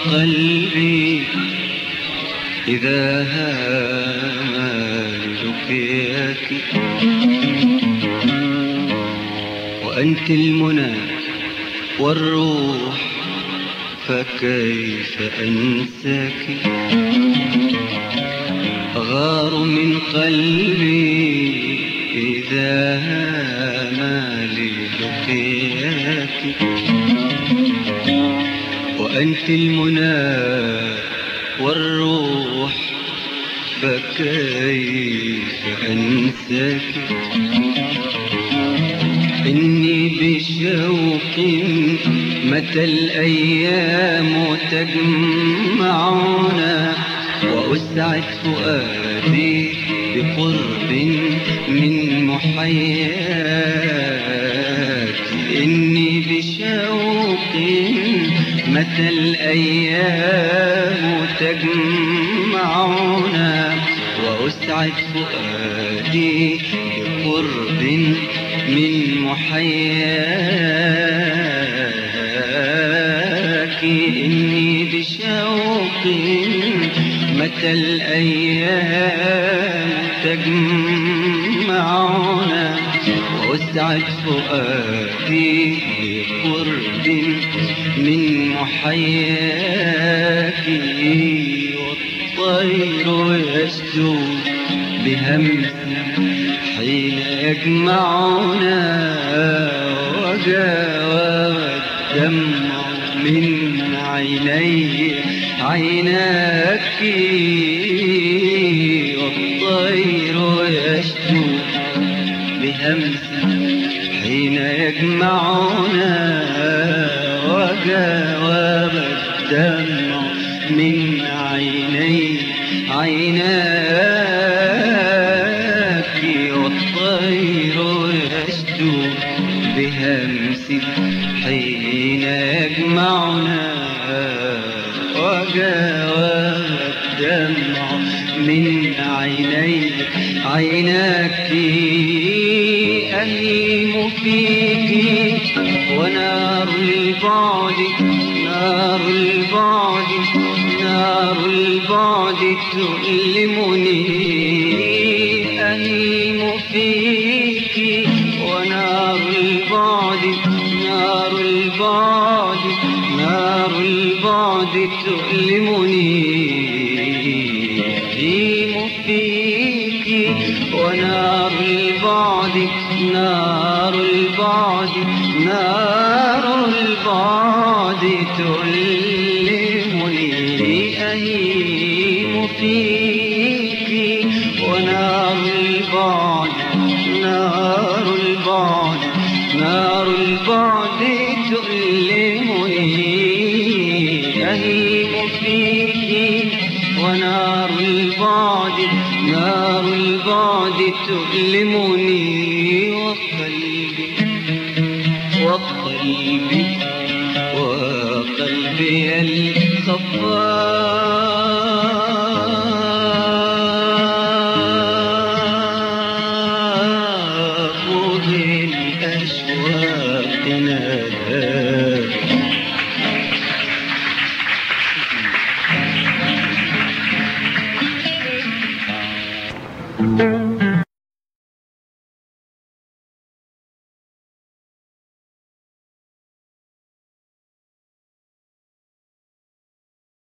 قلبي إذا هام لقياك، وأنت المنى والروح فكيف أنساك. أغار من قلبي إذا هام للقياك، وأنت المنى والروح فكيف أنساك. إني بشوق متى الأيام تجمعنا، وأسعد فؤادي بقرب من محياك. إني بشوق متى الأيام تجمعنا، وأسعد فؤادي بقرب من محياك. إني بشوق متى الأيام تجمعنا، وأسعد فؤادي بقرب من محياك. والطير يشدو بهمس حين يجمعنا، وجاء الدمع من عيني عيناك. والطير يشدو بهمس حين يجمعنا، وجاء الدمع من عيني عيناك. والطير يشدو بهمس حين يجمعنا، وجاء الدمع من عيني عيناك. أهيم فيك ونار البعد نار البعد نار البعد تؤلمني. أهيم فيك ونار البعد نار البعد نار البعد تؤلمني. أهيم فيك ونار البعد نار البعد نار البعد تؤلمني. أهيم فيك ونار البعد نار البعد نار البعد تؤلمني. أهيم فيك ونار البعد نار البعد تؤلمني. وقلبي وقلبي الخفاق بالأشواق نادى.